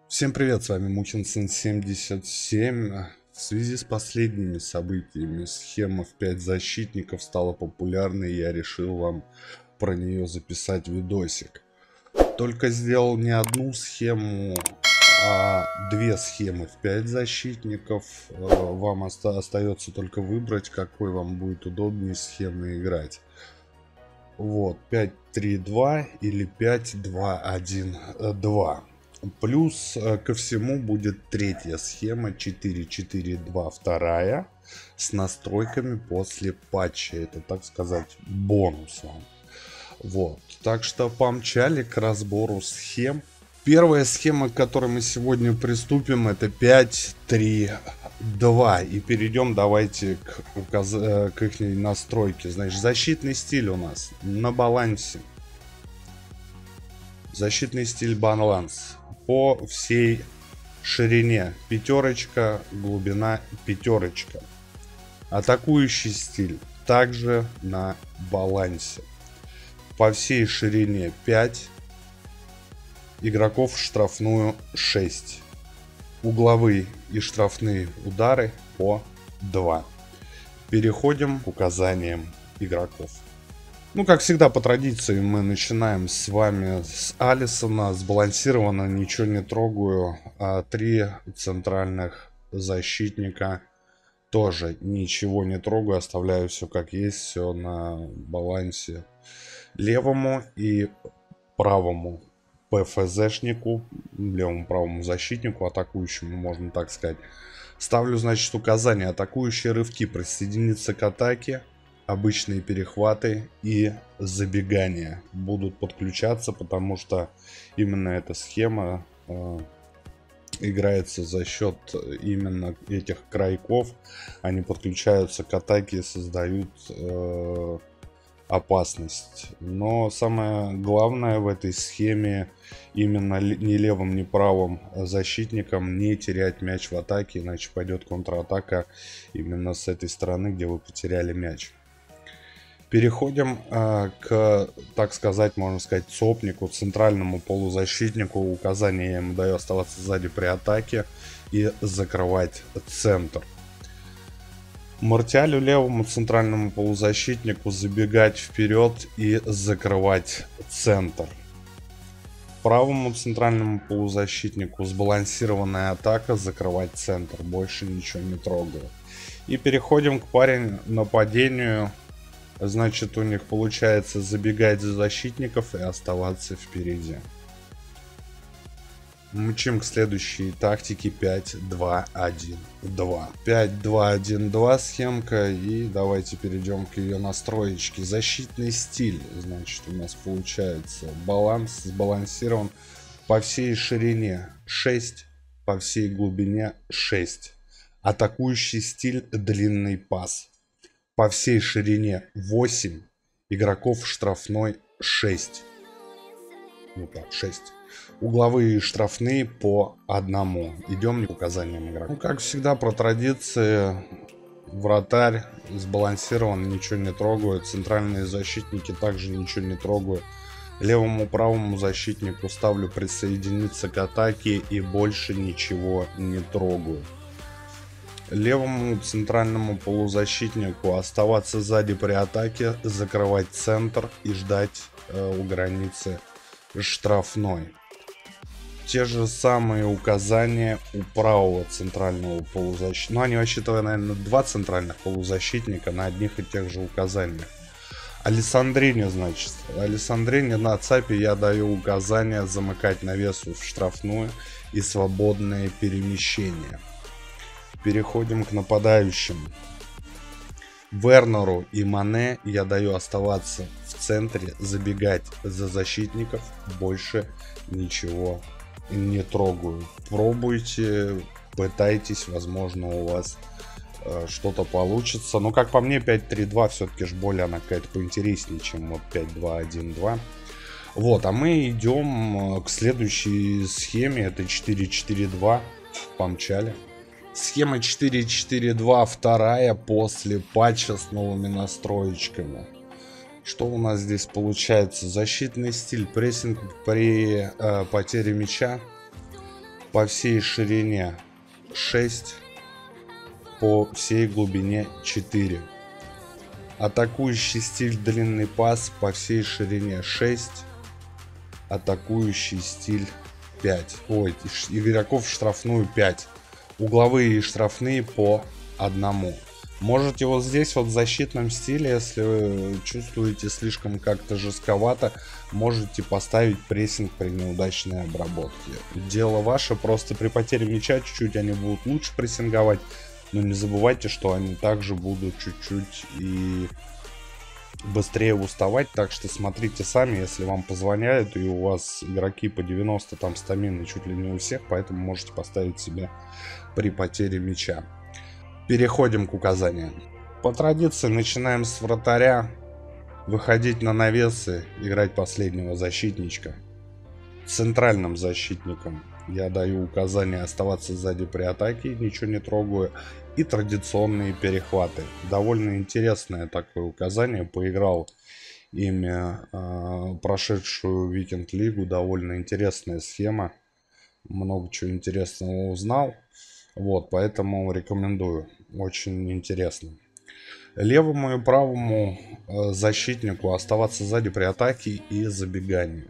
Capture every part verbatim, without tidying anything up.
Всем привет, с вами Мухинсон семьдесят семь. В связи с последними событиями схема в пять защитников стала популярной, и я решил вам про нее записать видосик. Только сделал не одну схему, а две схемы в пять защитников. Вам оста остается только выбрать, какой вам будет удобнее схемы играть. Вот, пять три два или пять два один два. Плюс ко всему будет третья схема четыре четыре два вторая с настройками после патча. Это, так сказать, бонус вам. Вот. Так что помчали к разбору схем. Первая схема, к которой мы сегодня приступим, это пять три два. И перейдем давайте к, указ... к их настройке. Значит, защитный стиль у нас на балансе. Защитный стиль баланс по всей ширине пятерочка, глубина пятерочка. Атакующий стиль также на балансе. По всей ширине пять. Игроков в штрафную шесть. Угловые и штрафные удары по два. Переходим к указаниям игроков. Ну, как всегда, по традиции, мы начинаем с вами с Алисона. Сбалансированно, ничего не трогаю. А три центральных защитника тоже ничего не трогаю. Оставляю все как есть, все на балансе. Левому и правому ПФЗшнику, левому правому защитнику, атакующему, можно так сказать, ставлю, значит, указание: атакующие рывки присоединиться к атаке, обычные перехваты и забегания будут подключаться, потому что именно эта схема э, играется за счет именно этих крайков. Они подключаются к атаке и создают э, опасность. Но самое главное в этой схеме именно ни левым, ни правым защитникам не терять мяч в атаке, иначе пойдет контратака именно с этой стороны, где вы потеряли мяч. Переходим э, к, так сказать, можно сказать, цопнику, центральному полузащитнику. Указание я ему даю: оставаться сзади при атаке и закрывать центр. Мартиалю, левому центральному полузащитнику, забегать вперед и закрывать центр. Правому центральному полузащитнику сбалансированная атака, закрывать центр. Больше ничего не трогаю. И переходим к паре нападению. Значит, у них получается забегать за защитников и оставаться впереди. Мчим к следующей тактике пять два один два. пять два один два схемка. И давайте перейдем к ее настроечке. Защитный стиль. Значит, у нас получается баланс сбалансирован по всей ширине шесть, по всей глубине шесть. Атакующий стиль длинный пас. По всей ширине восемь. Игроков в штрафной шесть. Ну так, шесть. Угловые и штрафные по одному. Идем к указаниям игрока. Ну, как всегда, про традиции. Вратарь сбалансирован, ничего не трогаю. Центральные защитники также ничего не трогаю. Левому правому защитнику ставлю присоединиться к атаке и больше ничего не трогаю. Левому центральному полузащитнику оставаться сзади при атаке, закрывать центр и ждать э, у границы штрафной. Те же самые указания у правого центрального полузащитника. Ну, они вообще-то, наверное, два центральных полузащитника на одних и тех же указаниях. Алессандрини, значит. Алессандрини на цапе я даю указание замыкать навесу в штрафную и свободное перемещение. Переходим к нападающим. Вернеру и Мане я даю оставаться в центре, забегать за защитников, больше ничего не трогаю. Пробуйте, пытайтесь, возможно, у вас э, что-то получится. Но, как по мне, пять три два все-таки ж более она какая-то поинтереснее, чем вот пять два один два. Вот, а мы идем к следующей схеме. Это четыре четыре два. Помчали. Схема четыре четыре два вторая после патча с новыми настроечками. Что у нас здесь получается? Защитный стиль, прессинг при э, потере мяча. по всей ширине шесть, по всей глубине четыре. Атакующий стиль длинный пас по всей ширине шесть, атакующий стиль пять. Ой, игроков в штрафную пять. Угловые и штрафные по одному. Можете вот здесь вот в защитном стиле, если вы чувствуете слишком как-то жестковато, можете поставить прессинг при неудачной обработке. Дело ваше, просто при потере мяча чуть-чуть они будут лучше прессинговать, но не забывайте, что они также будут чуть-чуть и быстрее уставать, так что смотрите сами, если вам позвоняют и у вас игроки по девяносто, там стамины чуть ли не у всех, поэтому можете поставить себя при потере мяча. Переходим к указаниям. По традиции начинаем с вратаря, выходить на навесы, играть последнего защитничка. Центральным защитником я даю указание оставаться сзади при атаке, ничего не трогаю. И традиционные перехваты. Довольно интересное такое указание. Поиграл ими э, прошедшую Викинг Лигу. Довольно интересная схема. Много чего интересного узнал. Вот, поэтому рекомендую. Очень интересно. Левому и правому э, защитнику оставаться сзади при атаке и забегании.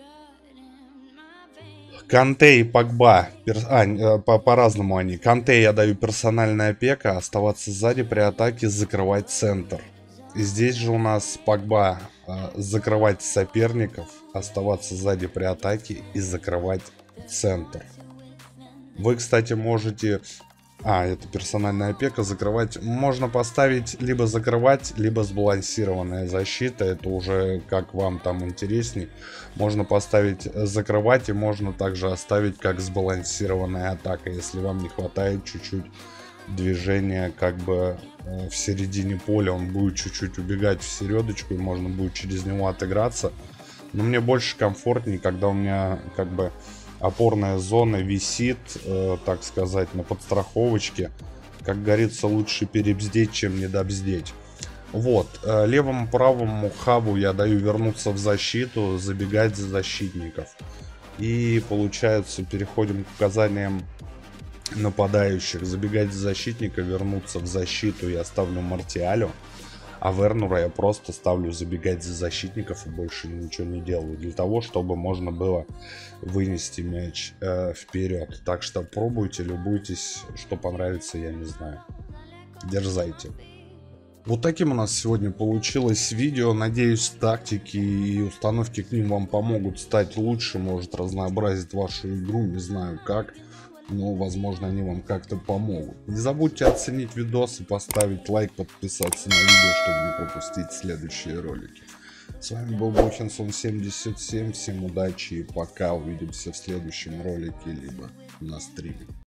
Канте и Погба, пер... а, по- по-разному они. Канте я даю персональная опека, оставаться сзади при атаке, закрывать центр. И здесь же у нас Погба а, закрывать соперников, оставаться сзади при атаке и закрывать центр. Вы, кстати, можете... А, это персональная опека, закрывать. Можно поставить либо закрывать, либо сбалансированная защита. Это уже как вам там интересней. Можно поставить закрывать и можно также оставить как сбалансированная атака, если вам не хватает чуть-чуть движения как бы в середине поля. Он будет чуть-чуть убегать в середочку и можно будет через него отыграться. Но мне больше комфортнее, когда у меня как бы опорная зона висит, э, так сказать, на подстраховочке. Как говорится, лучше перебздеть, чем недобздеть. Вот, э, левому правому хабу я даю вернуться в защиту, забегать за защитников. И получается, переходим к указаниям нападающих. Забегать за защитника, вернуться в защиту я ставлю Мартиалю. А Вернура я просто ставлю забегать за защитников и больше ничего не делаю. Для того, чтобы можно было вынести мяч э, вперед. Так что пробуйте, любуйтесь. Что понравится, я не знаю. Дерзайте. Вот таким у нас сегодня получилось видео. Надеюсь, тактики и установки к ним вам помогут стать лучше. Может разнообразить вашу игру. Не знаю как. Но, возможно, они вам как-то помогут. Не забудьте оценить видос и поставить лайк, подписаться на видео, чтобы не пропустить следующие ролики. С вами был Бохенсон семьдесят семь. Всем удачи и пока. Увидимся в следующем ролике, либо на стриме.